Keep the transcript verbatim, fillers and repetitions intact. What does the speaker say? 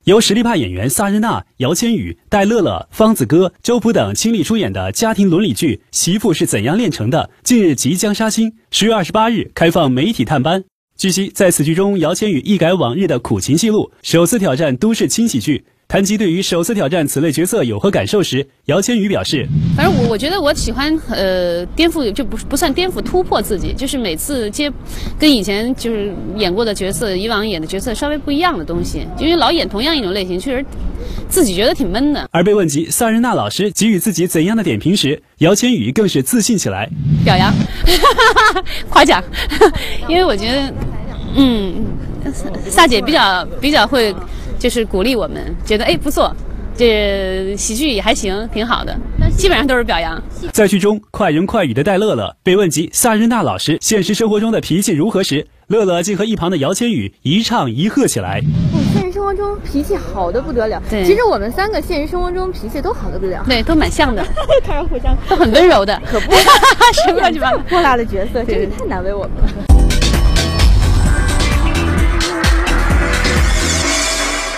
由实力派演员萨日娜、姚千羽、戴乐乐、方子歌、周朴等倾力出演的家庭伦理剧《媳妇是怎样炼成的》近日即将杀青，十月二十八日开放媒体探班。据悉，在此剧中，姚千羽一改往日的苦情戏路，首次挑战都市轻喜剧。谈及对于首次挑战此类角色有何感受时，姚千羽表示：“ 反正我我觉得我喜欢呃颠覆，就不不算颠覆，突破自己，就是每次接跟以前就是演过的角色，以往演的角色稍微不一样的东西，因为老演同样一种类型，确实自己觉得挺闷的。” 而被问及萨日娜老师给予自己怎样的点评时，姚千羽更是自信起来， 表扬，夸奖，因为我觉得，嗯，萨姐比较比较会。就是鼓励我们，觉得哎不错，这喜剧也还行，挺好的，基本上都是表扬。 在剧中快人快语的戴乐乐被问及萨日娜老师现实生活中的脾气如何时，乐乐竟和一旁的姚千羽一唱一和起来。 我现实生活中脾气好的不得了， 对， 其实我们三个现实生活中脾气都好的不得了， 对，都蛮像的， 开始互相都很温柔的， 可不， 什么地方泼辣的角色真是太难为我们了。